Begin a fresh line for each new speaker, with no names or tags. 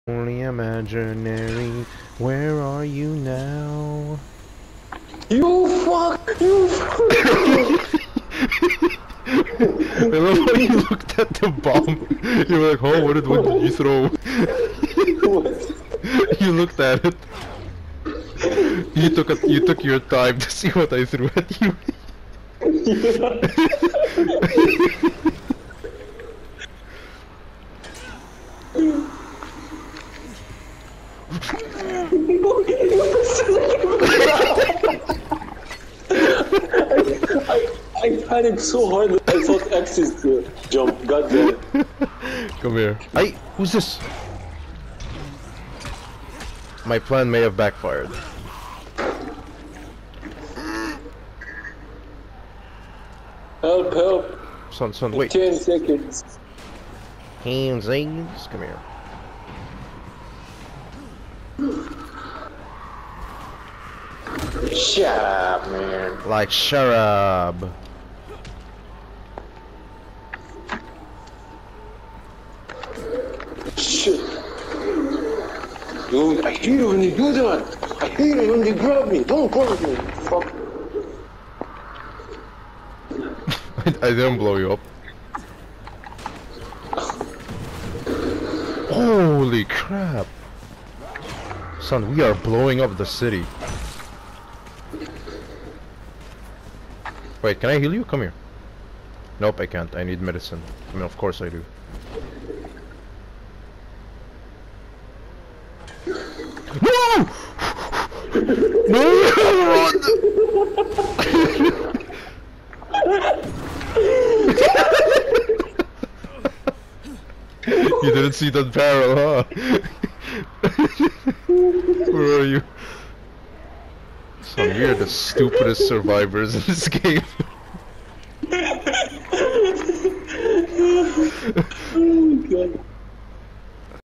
Only imaginary. Where are you now?
You fuck! You fuck!
I love how you looked at the bomb. You were like, oh, what did you throw?
What?
You looked at it. You took your time to see what I threw at you.
I panicked so hard that I thought X is to jump. God damn it.
Come here. Hey, who's this? My plan may have backfired.
Help, help.
Son, wait.
10 seconds.
Hansies, come here.
Shut up, man.
Like sharab.
Shit. Dude, I hate it when they do that. I hate it when they grab me. Don't grab me. Fuck.
I didn't blow you up. Holy crap. Son, we are blowing up the city. Wait, can I heal you? Come here. Nope, I can't. I need medicine. I mean, of course I do. No! No! You didn't see that barrel, huh? Where are you? Son, we are the stupidest survivors in this game.